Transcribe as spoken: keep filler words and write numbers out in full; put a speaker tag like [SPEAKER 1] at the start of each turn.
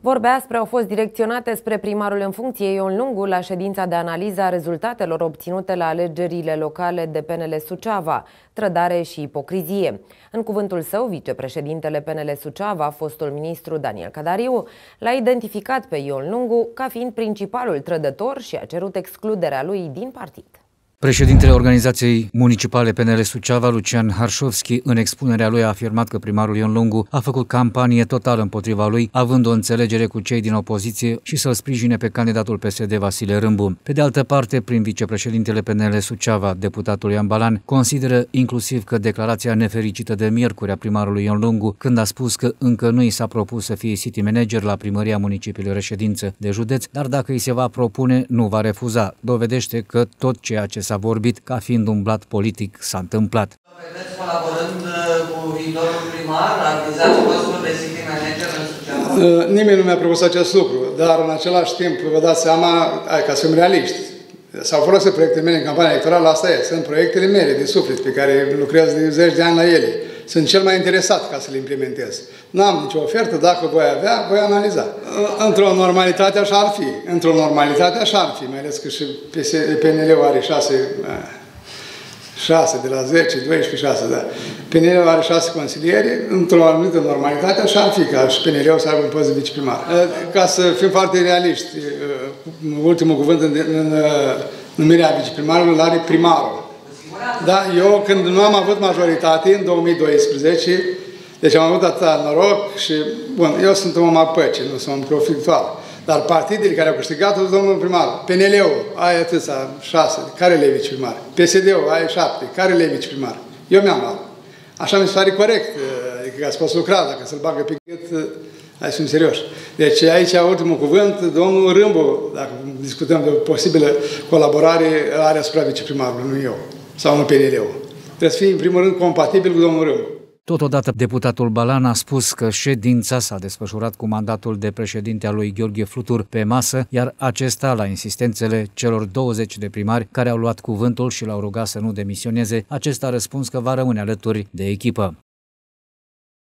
[SPEAKER 1] Vorbele aspre au fost direcționate spre primarul în funcție Ion Lungu la ședința de analiză a rezultatelor obținute la alegerile locale de P N L Suceava, trădare și ipocrizie. În cuvântul său, vicepreședintele P N L Suceava, fostul ministru Daniel Cadariu, l-a identificat pe Ion Lungu ca fiind principalul trădător și a cerut excluderea lui din partid.
[SPEAKER 2] Președintele Organizației Municipale P N L Suceava, Lucian Harșovski, în expunerea lui a afirmat că primarul Ion Lungu a făcut campanie totală împotriva lui, având o înțelegere cu cei din opoziție și să-l sprijine pe candidatul P S D Vasile Râmbu. Pe de altă parte, prin vicepreședintele P N L Suceava, deputatul Ioan Balan, consideră inclusiv că declarația nefericită de miercuri a primarului Ion Lungu, când a spus că încă nu i s-a propus să fie city manager la primăria municipiului reședință de județ, dar dacă îi se va propune, nu va refuza. Dovedește că tot ceea ce s-a vorbit ca fiind un blat politic s-a întâmplat.
[SPEAKER 3] Vedeți colaborând cu viitorul primar, la achiziția postul de city manager în Suceava?
[SPEAKER 4] Nimeni nu mi-a propus acest lucru, dar în același timp vă dați seama, ca să fim realiști, s-au folosit proiectele mele în campania electorală, asta e, sunt proiectele mele de suflet pe care lucrez de zeci de ani la ele. Sunt cel mai interesat ca să le implementez. N-am nicio ofertă, dacă voi avea, voi analiza. Într-o normalitate așa ar fi. Într-o normalitate așa ar fi, mai ales că și P N L-ul are șase, șase de la zece, doisprezece, șase, da. P N L-ul are șase consilieri, într-o anumită normalitate așa ar fi, ca și P N L-ul să aibă un post de viceprimar. Ca să fim foarte realiști, ultimul cuvânt în, în numirea viceprimarului îl are primarul. Da, eu când nu am avut majoritate în două mii doisprezece, deci am avut atâta noroc și, bun, eu sunt un om al păcii, nu sunt un profitual. Dar partidele care au câștigat, au zis, domnul primar, P N L-ul, ai atâția, șase, care le-i viceprimar? P S D-ul, ai șapte, care le-i viceprimar? Eu mi-am luat. Așa mi se pare corect, adică să poți lucra, dacă să-l bagă pe gât, hai să fim serioși. Deci aici, ultimul cuvânt, domnul Râmbu, dacă discutăm de o posibilă colaborare, are asupra viceprimarului, nu eu. Sau nu P N L-ul. Trebuie să fie, în primul rând, compatibil cu domnul Râmbu.
[SPEAKER 2] Totodată, deputatul Balan a spus că ședința s-a desfășurat cu mandatul de președinte al lui Gheorghe Flutur pe masă, iar acesta, la insistențele celor douăzeci de primari care au luat cuvântul și l-au rugat să nu demisioneze, acesta a răspuns că va rămâne alături de echipă.